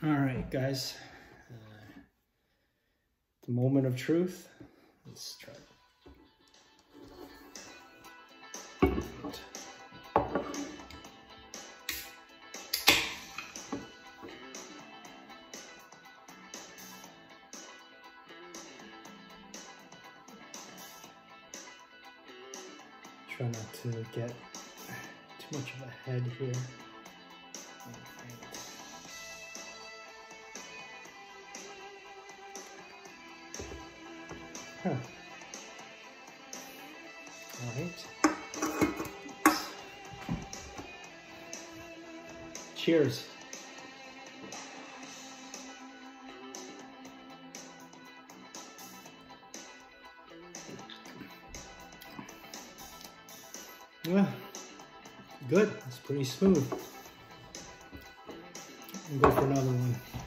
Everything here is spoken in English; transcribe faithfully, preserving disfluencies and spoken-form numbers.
All right, guys. Uh, the moment of truth. Let's try it. Try not to get too much of a head here. Huh. All right. Cheers. Yeah, good. It's pretty smooth. I'll go for another one.